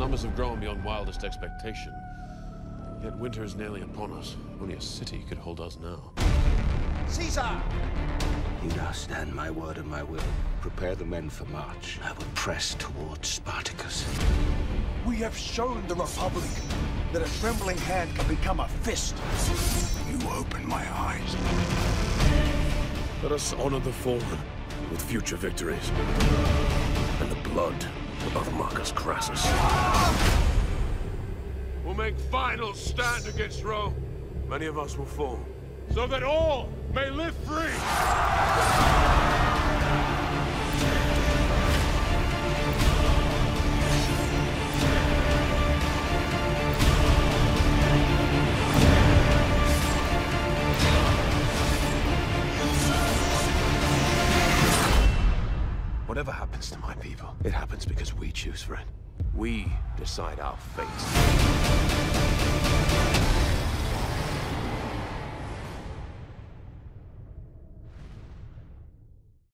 numbers have grown beyond wildest expectation. Yet winter is nearly upon us. Only a city could hold us now. Caesar! You now stand my word and my will. Prepare the men for march. I will press towards Spartacus. We have shown the Republic that a trembling hand can become a fist. You open my eyes. Let us honor the fallen with future victories. And the blood of Marcus Crassus. We'll make final stand against Rome. Many of us will fall, so that all may live free! Whatever happens to my people, it happens because we choose for it. We decide our fate.